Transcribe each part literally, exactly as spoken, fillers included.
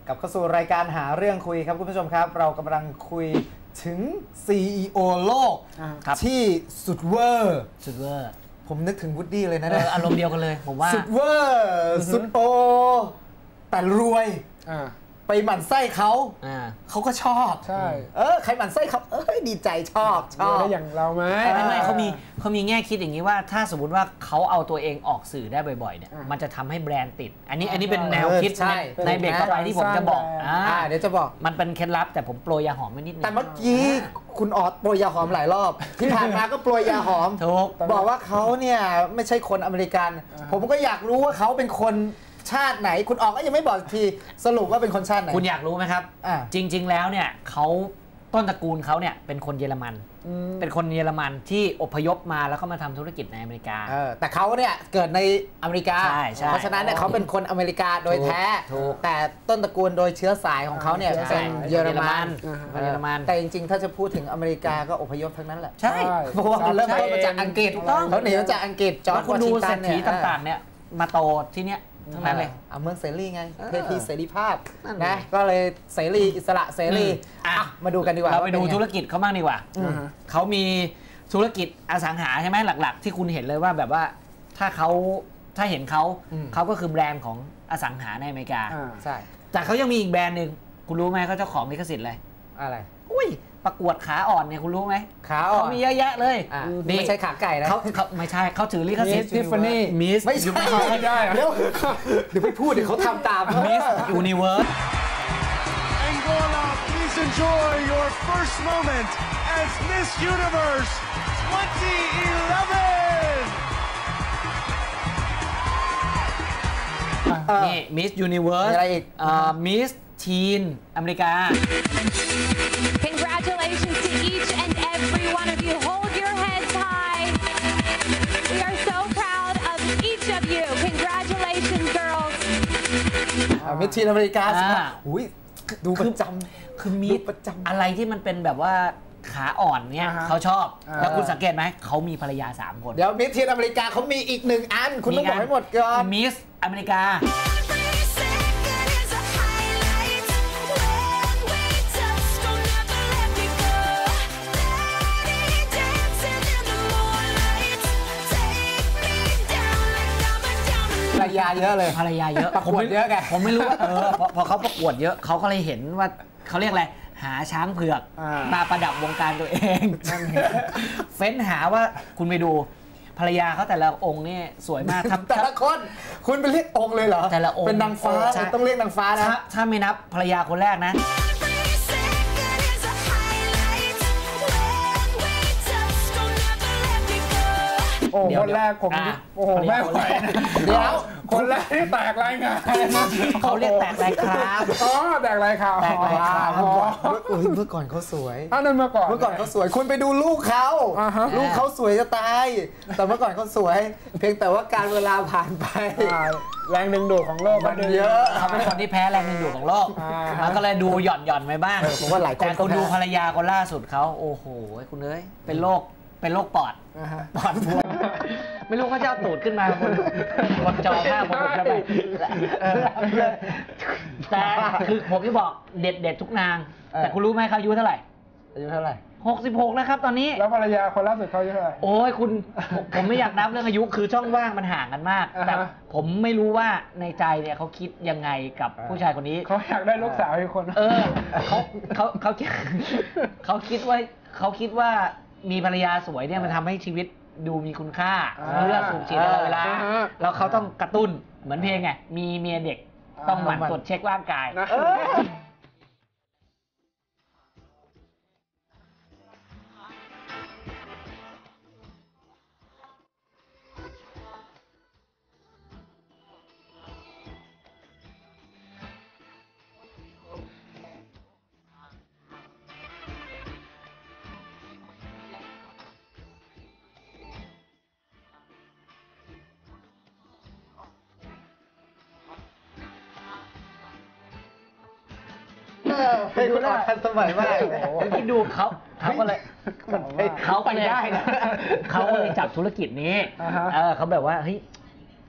กลับเข้าสู่รายการหาเรื่องคุยครับคุณผู้ชมครับเรากำลังคุยถึง ซี อี โอ โลกที่สุดเวอร์สุดเวอร์ผมนึกถึงวูดดี้เลยนะอารมณ์เดียวกันเลยผมว่าสุดเวอร์สุดโอแต่รวยไปหมั่นไส้เขาเขาก็ชอบใช่เออใครหมั่นไส้เขาเอ้ยดีใจชอบชอบได้อย่างเราไหมไม่ไม่เขามีเขามีแง่คิดอย่างนี้ว่าถ้าสมมติว่าเขาเอาตัวเองออกสื่อได้บ่อยๆเนี่ยมันจะทำให้แบรนด์ติดอันนี้อันนี้เป็นแนวคิดในเบรกต่อไปที่ผมจะบอกอ่าเดี๋ยวจะบอกมันเป็นเคล็ดลับแต่ผมโปรยยาหอมไม่นิดนึงแต่เมื่อกี้คุณออดโปรยยาหอมหลายรอบที่ผ่านมาก็โปรยยาหอมถูกบอกว่าเขาเนี่ยไม่ใช่คนอเมริกันผมก็อยากรู้ว่าเขาเป็นคนชาติไหนคุณออกก็ยังไม่บอกทีสรุปว่าเป็นคนชาติไหนคุณอยากรู้ไหมครับจริงๆแล้วเนี่ยเขาต้นตระกูลเขาเนี่ยเป็นคนเยอรมันเป็นคนเยอรมันที่อพยพมาแล้วก็มาทำธุรกิจในอเมริกาแต่เขาเนี่ยเกิดในอเมริกาเพราะฉะนั้นเนี่ยเขาเป็นคนอเมริกาโดยแท้แต่ต้นตระกูลโดยเชื้อสายของเขาเนี่ยเป็นเยอรมันเยอรมันแต่จริงๆถ้าจะพูดถึงอเมริกาก็อพยพทั้งนั้นแหละใช่เพราะว่าเขาเริ่มต้นมาจากอังกฤษเขาหนีมาจากอังกฤษจอร์จวอชิงตันเนี่ยต่างๆเนี่ยมาโตที่เนี้ยทั้งนั้นเลยเอาเมืองเสรีไงเพื่อที่เสรีภาพนะก็เลยเสรีอิสระเสรีอ่ะมาดูกันดีกว่าเราไปดูธุรกิจเขาบ้างดีกว่าเขามีธุรกิจอสังหาใช่ไหมหลักๆที่คุณเห็นเลยว่าแบบว่าถ้าเขาถ้าเห็นเขาเขาก็คือแบรนด์ของอสังหาในอเมริกาใช่แต่เขายังมีอีกแบรนด์หนึ่งคุณรู้ไหมเขาเจ้าของลิขสิทธิ์อะไรอะไรอุ้ยประกวดขาอ่อนเนี่ยคุณรู้ไหมขาอ่อนเขามีเยอะแยะเลยไม่ใช่ขาไก่นะเขาไม่ใช่เขาถือลิขสิทธิ์ทิฟฟานี่มิสไม่ใช่ไม่ได้เดี๋ยวเดี๋ยวไปพูดเดี๋ยวเขาทำตามมิสยูนิเวิร์ส Angola, please enjoy your first moment as Miss Universe twenty eleven นี่มิสยูนิเวิร์สอะไรอีกมิสทีนอเมริกา Congratulations to each and every one of you. Hold your heads high. We are so proud of each of you. Congratulations, girls. มิสทีนอเมริกาสิอุ้ยดูประจำคือมีประจำอะไรที่มันเป็นแบบว่าขาอ่อนเนี่ยเขาชอบแล้วคุณสังเกตไหมเขามีภรรยาสามคนเดี๋ยวมิสทีนอเมริกาเขามีอีกหนึ่งอันคุณต้องบอกให้หมดก่อนมิสอเมริกาภรรยาเยอะเลยภรรยาเยอะประกวดเยอะไงผมไม่รู้ว่าเออพอเขาประกวดเยอะเขาก็เลยเห็นว่าเขาเรียกอะไรหาช้างเผือกมาประดับวงการตัวเองเฟ้นหาว่าคุณไปดูภรรยาเขาแต่ละองค์นี่สวยมากแต่ละคนคุณเป็นเรียกองค์เลยเหรอแต่ละองค์เป็นนางฟ้าต้องเรียกนางฟ้านะถ้าไม่นับภรรยาคนแรกนะโอ้คนแรกผมโอ้โหไม่ไหวเดี๋ยวคนแรกที่แตกรายงานเขาเรียกแตกรายครามอ๋อแตกรายครามแตกรายครามเมื่อก่อนเขาสวยอันนั้นเมื่อก่อนเมื่อก่อนเขาสวยคุณไปดูลูกเขาลูกเขาสวยจะตายแต่เมื่อก่อนเขาสวยเพียงแต่ว่าการเวลาผ่านไปแรงดึงดูดของโลกมันเยอะเขาเป็นคนที่แพ้แรงดึงดูดของโลกแล้วก็เลยดูหย่อนหย่อนไปบ้างผมว่าหลายคนแต่คุณดูภรรยาคนล่าสุดเขาโอ้โหคุณเอ้ยเป็นโรคเป็นโรคปอดปอดบวมไม่รู้เขาจะเอาตูดขึ้นมาบนบนจอหน้าผมจะไปแต่คือผมที่บอกเด็ดเด็ดทุกนางแต่คุณรู้ไหมเขาอายุเท่าไหร่อายุเท่าไหร่หกสิบหกแล้วครับตอนนี้แล้วภรรยาคนล่าสุดเขาอายุเท่าไหร่โอ้ยคุณผมไม่อยากนับเรื่องอายุคือช่องว่างมันห่างกันมากแต่ผมไม่รู้ว่าในใจเนี่ยเขาคิดยังไงกับผู้ชายคนนี้เขาอยากได้ลูกสาวอีกคนเออเขาเขาเขาเขาคิดว่าเขาคิดว่ามีภรรยาสวยเนี่ยมันทำให้ชีวิตดูมีคุณค่าเลือดสูบฉีดตลอดเวลาแล้วเขาต้องกระตุ้นเหมือนเพลงไงมีเมียเด็กต้องหมั่นตรวจเช็คร่างกายเพลงคุณออกทันสมัยมากที่ดูเขาเขาก็เลยเขาไปได้นะเขาก็เลยจับธุรกิจนี้เออเขาแบบว่าเฮ้ย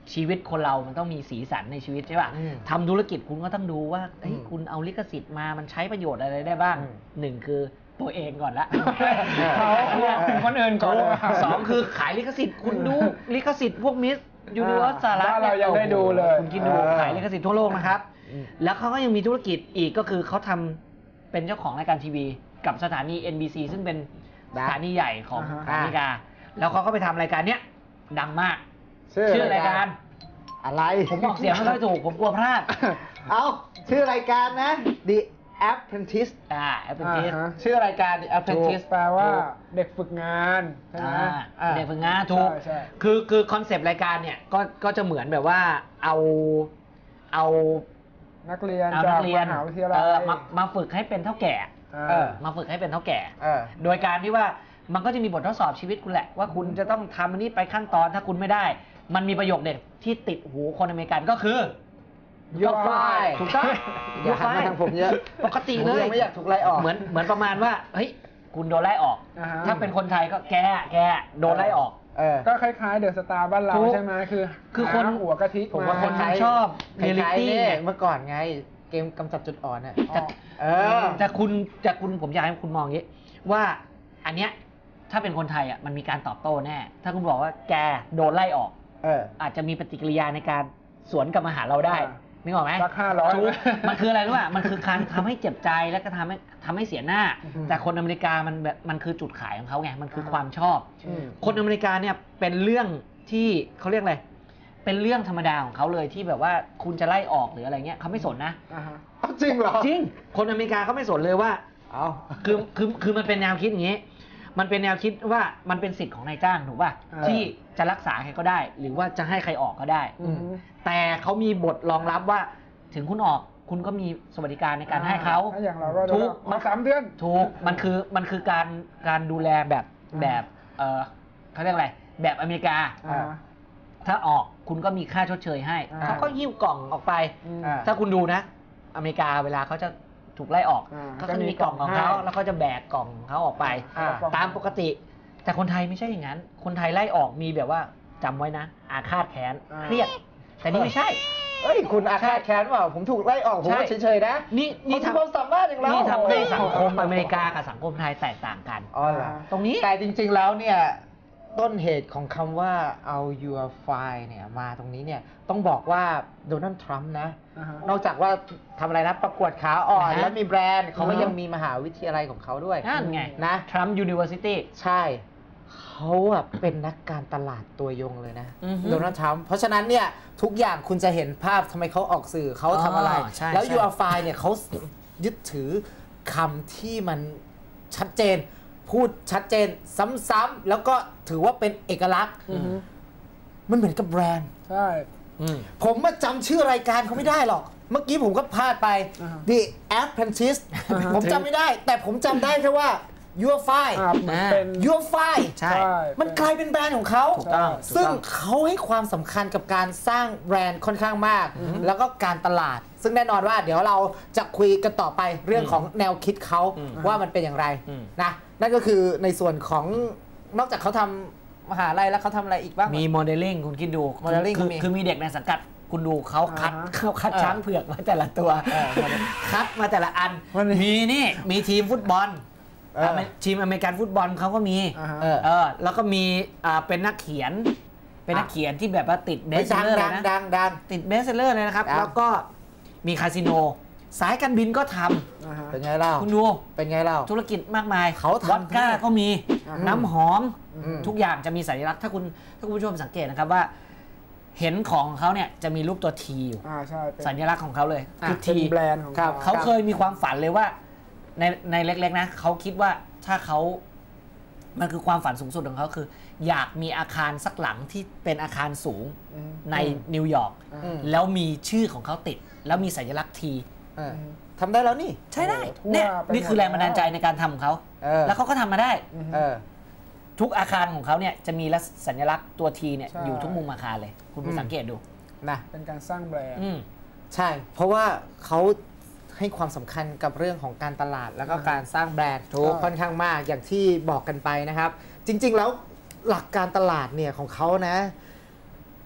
ชีวิตคนเรามันต้องมีสีสันในชีวิตใช่ป่ะทำธุรกิจคุณก็ต้องดูว่าเฮ้ยคุณเอาลิขสิทธิ์มามันใช้ประโยชน์อะไรได้บ้างหนึ่งคือตัวเองก่อนละเขาคนอื่นก่อนสองคือขายลิขสิทธิ์คุณดูลิขสิทธิ์พวกมิสยูนิเวิร์สสหรัฐเรายังได้ดูเลยคุณคิดดูขายลิขสิทธิ์ทั่วโลกนะครับแล้วเขาก็ยังมีธุรกิจอีกก็คือเขาทำเป็นเจ้าของรายการทีวีกับสถานี เอ็น บี ซี ซึ่งเป็นสถานีใหญ่ของอเมริกาแล้วเขาก็ไปทำรายการเนี้ยดังมากชื่อรายการอะไรผมบอกเสียงไม่ค่อยถูกผมกลัวพลาดเอาชื่อรายการนะ The Apprentice อ่า Apprentice ชื่อรายการ The Apprentice แปลว่าเด็กฝึกงานใช่ไหมเด็กฝึกงานถูกคือคือคอนเซปต์รายการเนี่ยก็ก็จะเหมือนแบบว่าเอาเอานักเรียนจากมหาวิทยาลัยมามาฝึกให้เป็นเท่าแก่มาฝึกให้เป็นเท่าแก่โดยการที่ว่ามันก็จะมีบททดสอบชีวิตคุณแหละว่าคุณจะต้องทำอันนี้ไปขั้นตอนถ้าคุณไม่ได้มันมีประโยคเด็ดที่ติดหูคนอเมริกันก็คือยูไฟถูกต้องยูไฟทางผมเยอะปกติเลยไม่อยากถูกไล่ออกเหมือนเหมือนประมาณว่าเฮ้ยคุณโดนไล่ออกถ้าเป็นคนไทยก็แกแกโดนไล่ออกก็คล้ายๆเดอะสตาร์บ้านเราใช่ไหมคือคือคนหัวกะทิผมว่าคนไทยชอบเรียลิตี้เมื่อก่อนไงเกมกำจัดจุดอ่อนน่ะแต่คุณแต่คุณผมอยากให้คุณมองอย่างนี้ว่าอันเนี้ยถ้าเป็นคนไทยอ่ะมันมีการตอบโต้แน่ถ้าคุณบอกว่าแกโดนไล่ออกเอออาจจะมีปฏิกิริยาในการสวนกลับมาหาเราได้นึกออกไหมราคาร้อยมันคืออะไรรู้ป่ะมันคือการทำให้เจ็บใจแล้วก็ทำให้ทำให้เสียหน้าแต่คนอเมริกามันแบบมันคือจุดขายของเขาไงมันคือความชอบคนอเมริกาเนี่ยเป็นเรื่องที่เขาเรียกอะไรเป็นเรื่องธรรมดาของเขาเลยที่แบบว่าคุณจะไล่ออกหรืออะไรเงี้ยเขาไม่สนนะจริงเหรอจริงคนอเมริกาเขาไม่สนเลยว่าเอาคือคือคือมันเป็นแนวคิดอย่างนี้มันเป็นแนวคิดว่ามันเป็นสิทธิ์ของนายจ้างถูกป่ะที่จะรักษาใครก็ได้หรือว่าจะให้ใครออกก็ได้แต่เขามีบทรองรับว่าถึงคุณออกคุณก็มีสวัสดิการในการให้เขาทุกมาสามเดือนถูกมันคือมันคือการการดูแลแบบแบบเออเขาเรียกอะไรแบบอเมริกาถ้าออกคุณก็มีค่าชดเชยให้เขาก็หิ้วกล่องออกไปถ้าคุณดูนะอเมริกาเวลาเขาจะถูกไล่ออกเขาก็มีกล่องของเขาแล้วเขาจะแบกกล่องเขาออกไปตามปกติแต่คนไทยไม่ใช่อย่างนั้นคนไทยไล่ออกมีแบบว่าจำไว้นะอาฆาตแค้นเครียดแต่นี่ไม่ใช่เอ้ยคุณอาฆาตแค้นเปล่าผมถูกไล่ออกผมเฉยๆนะนี่นี่ทำความสามารถอย่างเรานี่ทำให้สังคมอเมริกากับสังคมไทยแตกต่างกันอ๋อเหรอตรงนี้แต่จริงๆแล้วเนี่ยต้นเหตุของคำว่าเอา your file เนี่ยมาตรงนี้เนี่ยต้องบอกว่าโดนัลด์ทรัมป์นะนอกจากว่าทำอะไรนะประกวดขาอ่อนแล้วมีแบรนด์เขาก็ยังมีมหาวิทยาลัยของเขาด้วยนั่นไงนะทรัมป์ยูนิเวอร์ซิตี้ใช่เขาอะเป็นนักการตลาดตัวยงเลยนะโดนัลด์ทรัมป์เพราะฉะนั้นเนี่ยทุกอย่างคุณจะเห็นภาพทำไมเขาออกสื่อเขาทำอะไรแล้ว your file เนี่ยเขายึดถือคำที่มันชัดเจนพูดชัดเจนซ้ำๆแล้วก็ถือว่าเป็นเอกลักษณ์มันเหมือนกับแบรนด์ใช่ผมมาจำชื่อรายการเขาไม่ได้หรอกเมื่อกี้ผมก็พลาดไป The Apprentice ผมจำไม่ได้แต่ผมจำได้แค่ว่า Your File Your File ใช่มันกลายเป็นแบรนด์ของเขาซึ่งเขาให้ความสำคัญกับการสร้างแบรนด์ค่อนข้างมากแล้วก็การตลาดซึ่งแน่นอนว่าเดี๋ยวเราจะคุยกันต่อไปเรื่องของแนวคิดเขาว่ามันเป็นอย่างไรนะนั่นก็คือในส่วนของนอกจากเขาทำมหาลัยแล้วเขาทำอะไรอีกบ้างมีโมเดลลิ่งคุณคิดดูโมเดลลิ่งคือคือมีเด็กในสังกัดคุณดูเขาคัดเขาคัดช้างเผือกมาแต่ละตัวคัดมาแต่ละอันมีนี่มีทีมฟุตบอลทีมอเมริกันฟุตบอลเขาก็มีเออแล้วก็มีเป็นนักเขียนเป็นนักเขียนที่แบบว่าติดเบสเซอร์เลยนะติดเบสเซอร์เลยนะครับแล้วก็มีคาสิโนสายการบินก็ทำเป็นไงเล่าคุณดูเป็นไงเล่าธุรกิจมากมายเขาทำวอดก้าก็มีน้ำหอมทุกอย่างจะมีสัญลักษณ์ถ้าคุณถ้าคุณผู้ชมสังเกตนะครับว่าเห็นของเขาเนี่ยจะมีรูปตัวทีอยู่สัญลักษณ์ของเขาเลยคือทีแบรนด์ของเขาเขาเคยมีความฝันเลยว่าในในเล็กๆนะเขาคิดว่าถ้าเขามันคือความฝันสูงสุดของเขาคืออยากมีอาคารสักหลังที่เป็นอาคารสูงในนิวยอร์กแล้วมีชื่อของเขาติดแล้วมีสัญลักษณ์ทีทำได้แล้วนี่ใช่ได้เนี่ยนี่คือแรงบันดาลใจในการทำของเขาแล้วเขาก็ทำมาได้ทุกอาคารของเขาเนี่ยจะมีสัญลักษณ์ตัวทีเนี่ยอยู่ทุกมุมอาคารเลยคุณไปสังเกตดูนะเป็นการสร้างแบรนด์ใช่เพราะว่าเขาให้ความสำคัญกับเรื่องของการตลาดแล้วก็การสร้างแบรนด์ค่อนข้างมากอย่างที่บอกกันไปนะครับจริงๆแล้วหลักการตลาดเนี่ยของเขานะ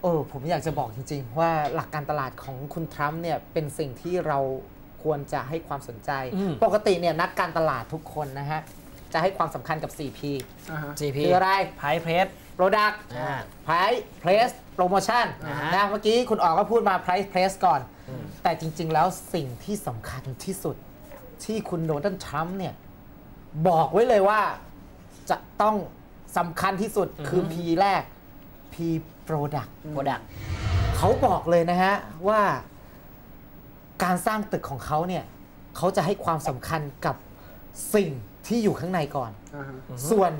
เออผมอยากจะบอกจริงๆว่าหลักการตลาดของคุณทรัมป์เนี่ยเป็นสิ่งที่เราควรจะให้ความสนใจปกติเนี่ยนักการตลาดทุกคนนะฮะจะให้ความสำคัญกับ สี่ พีสี่ พีคืออะไร Price Place Product Price Place Promotion นะเมื่อกี้คุณออกก็พูดมา Price Place ก่อนแต่จริงๆแล้วสิ่งที่สำคัญที่สุดที่คุณโดนัลด์ทรัมป์เนี่ยบอกไว้เลยว่าจะต้องสำคัญที่สุดคือ P แรก P Product Product เขาบอกเลยนะฮะว่าการสร้างตึกของเขาเนี่ยเขาจะให้ความสำคัญกับสิ่งที่อยู่ข้างในก่อน ส่วน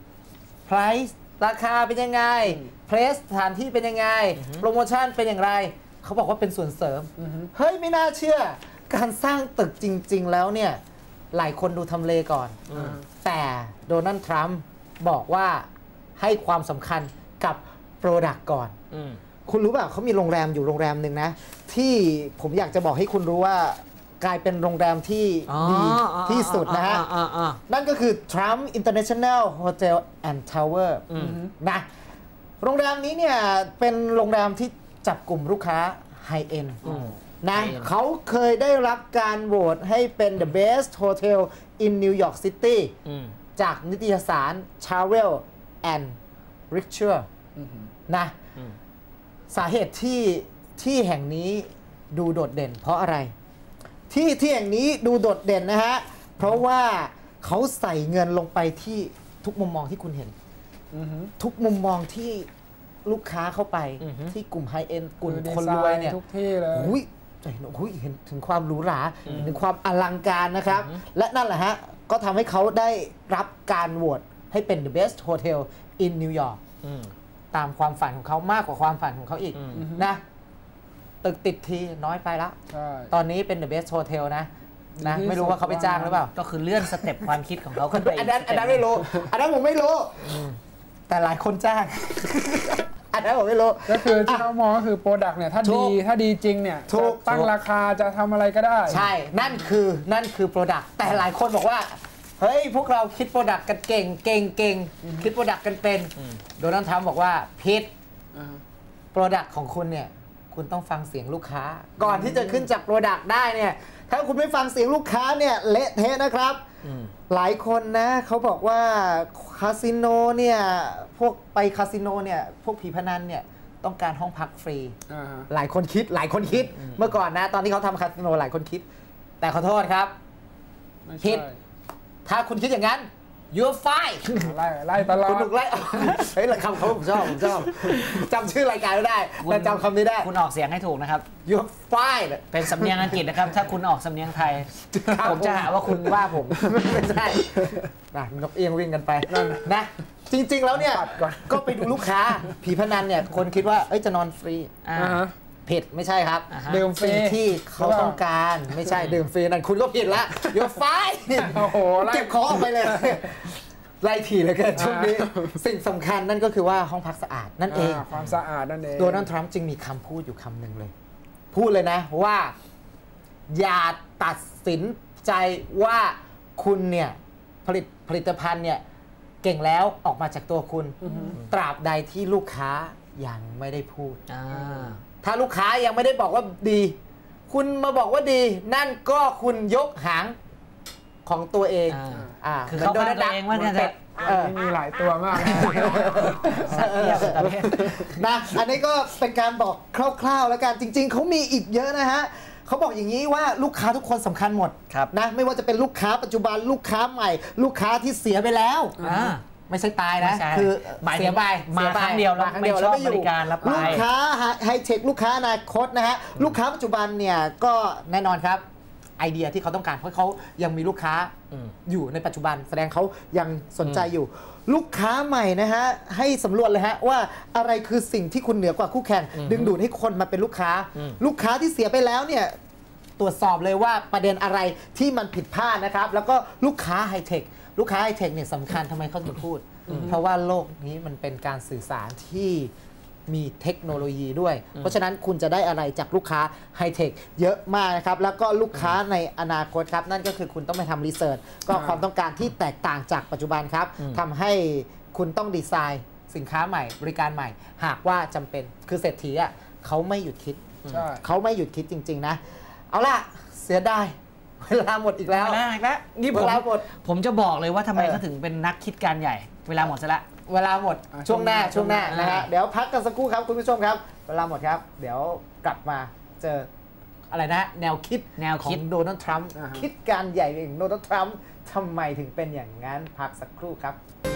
price ราคาเป็นยังไง place สถานที่เป็นยังไง โปรโมชั่นเป็นอย่างไร เขาบอกว่าเป็นส่วนเสริม เฮ้ย ไม่น่าเชื่อ การสร้างตึกจริง ๆ แล้วเนี่ย หลายคนดูทำเลก่อน แต่โดนัลด์ทรัมป์บอกว่าให้ความสำคัญกับ Product ก่อน คุณรู้ป่ะเขามีโรงแรมอยู่โรงแรมหนึ่งนะ ที่ผมอยากจะบอกให้คุณรู้ว่ากลายเป็นโรงแรมที่ดีที่สุดนะฮะ นั่นก็คือ Trump International Hotel and Tower นะโรงแรมนี้เนี่ยเป็นโรงแรมที่จับกลุ่มลูกค้าไฮเอ็นด์นะเขาเคยได้รับการโหวตให้เป็น the best hotel in New York City จากนิตยสาร Travel and Leisure นะสาเหตุที่ที่แห่งนี้ดูโดดเด่นเพราะอะไรที่ที่แห่งนี้ดูโดดเด่นนะฮะเพราะว่าเขาใส่เงินลงไปที่ทุกมุมมองที่คุณเห็นทุกมุมมองที่ลูกค้าเข้าไปที่กลุ่มไฮเอ็นด์กลุ่มคนรวยเนี่ยทุกที่เลยหุ้ยเห็นถึงความหรูหราถึงความอลังการนะครับและนั่นแหละฮะก็ทำให้เขาได้รับการโหวตให้เป็น the best hotel in New York ตามความฝันของเขามากกว่าความฝันของเขาอีกนะตึกติดทีน้อยไปแล้วตอนนี้เป็น the best hotel นะนะไม่รู้ว่าเขาไปจ้างหรือเปล่าก็คือเลื่อนสเต็ปความคิดของเขาขึ้นไปอันนั้นอันนั้นไม่รู้อันนั้นผมไม่รู้แต่หลายคนจ้างอันนั้นผมไม่รู้ก็คือที่เขามองก็คือโปรดักต์เนี่ยถ้าดีถ้าดีจริงเนี่ยตั้งราคาจะทำอะไรก็ได้ใช่นั่นคือนั่นคือโปรดักต์แต่หลายคนบอกว่าเฮ้ยพวกเราคิดโปรดักต์กันเก่งเก่งเก่งคิดโปรดักต์กันเป็นโดนัลด์ทรัมป์บอกว่าผิดโปรดักต์ของคุณเนี่ยคุณต้องฟังเสียงลูกค้าก่อนที่จะขึ้นจากโปรดักต์ได้เนี่ยถ้าคุณไม่ฟังเสียงลูกค้าเนี่ยเละเทะนะครับหลายคนนะเขาบอกว่าคาสิโนเนี่ยพวกไปคาสิโนเนี่ยพวกผีพนันเนี่ยต้องการห้องพักฟรีหลายคนคิดหลายคนคิดเมื่อก่อนนะตอนที่เขาทำคาสิโนหลายคนคิดแต่ขอโทษครับผิดถ้าคุณคิดอย่างนั้น you're fine ไล่ไล่ตลอดคุณถูกไล่เฮ้ยคำเขาผมชอบผมชอบจำชื่อรายการไม่ได้แต่จำคำนี้ได้คุณออกเสียงให้ถูกนะครับ you're fine เป็นสำเนียงอังกฤษนะครับถ้าคุณออกสำเนียงไทยผมจะหาว่าคุณว่าผมไม่ใช่นะนกเอียงวิ่งกันไปนะจริงๆแล้วเนี่ยก็ไปดูลูกค้าผีพนันเนี่ยคนคิดว่าเอ้ยจะนอนฟรีผิดไม่ใช่ครับดื่มฟรีที่เขาต้องการไม่ใช่ดื่มฟรีนั่นคุณก็ผิดละโยไฟโอ้โหเก็บของออกไปเลยไล่ทีเลยเกินช่วงนี้สิ่งสำคัญนั่นก็คือว่าห้องพักสะอาดนั่นเองความสะอาดนั่นเองโดนัลด์ทรัมป์จึงมีคำพูดอยู่คำหนึ่งเลยพูดเลยนะว่าอย่าตัดสินใจว่าคุณเนี่ยผลิตผลิตภัณฑ์เนี่ยเก่งแล้วออกมาจากตัวคุณตราบใดที่ลูกค้ายังไม่ได้พูดถ้าลูกค้ายังไม่ได้บอกว่าดีคุณมาบอกว่าดีนั่นก็คุณยกหางของตัวเองอ่าคือเขาตั้งตัวเองว่าเนี่ยจะมีหลายตัวมากนะอันนี้ก็เป็นการบอกคร่าวๆแล้วกันจริงๆเขามีอีกเยอะนะฮะเขาบอกอย่างนี้ว่าลูกค้าทุกคนสำคัญหมดนะไม่ว่าจะเป็นลูกค้าปัจจุบันลูกค้าใหม่ลูกค้าที่เสียไปแล้วไม่ใช่ตายนะคือเสียไปมาครั้งเดียวแล้วไม่ชอบบริการแล้วไปลูกค้าไฮเทคลูกค้าอนาคตนะฮะลูกค้าปัจจุบันเนี่ยก็แน่นอนครับไอเดียที่เขาต้องการเพราะเขายังมีลูกค้าอยู่ในปัจจุบันแสดงเขายังสนใจอยู่ลูกค้าใหม่นะฮะให้สำรวจเลยฮะว่าอะไรคือสิ่งที่คุณเหนือกว่าคู่แข่งดึงดูดให้คนมาเป็นลูกค้าลูกค้าที่เสียไปแล้วเนี่ยตรวจสอบเลยว่าประเด็นอะไรที่มันผิดพลาดนะครับแล้วก็ลูกค้าไฮเทคลูกค้าไฮเทคเนี่ยสำคัญทำไมเขาถึงพูดเพราะว่าโลกนี้มันเป็นการสื่อสารที่มีเทคโนโลยีด้วยเพราะฉะนั้นคุณจะได้อะไรจากลูกค้าไฮเทคเยอะมากนะครับแล้วก็ลูกค้าในอนาคตครับนั่นก็คือคุณต้องไปทำรีเสิร์ชก็ความต้องการที่แตกต่างจากปัจจุบันครับทำให้คุณต้องดีไซน์สินค้าใหม่บริการใหม่หากว่าจำเป็นคือเศรษฐีอ่ะเขาไม่หยุดคิดเขาไม่หยุดคิดจริงๆนะเอาล่ะเสียดายเวลาหมดอีกแล้วเวลาอีกแล้วนี่ผมผมจะบอกเลยว่าทำไมเขาถึงเป็นนักคิดการใหญ่เวลาหมดซะละเวลาหมดช่วงหน้าช่วงหน้านะฮะเดี๋ยวพักกันสักครู่ครับคุณผู้ชมครับเวลาหมดครับเดี๋ยวกลับมาเจออะไรนะแนวคิดแนวคิดของโดนัลด์ทรัมป์คิดการใหญ่เองโดนัลด์ทรัมป์ทำไมถึงเป็นอย่างนั้นพักสักครู่ครับ